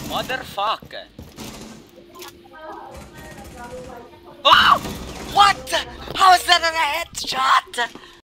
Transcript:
Motherfucker. Oh! What? How is that a headshot?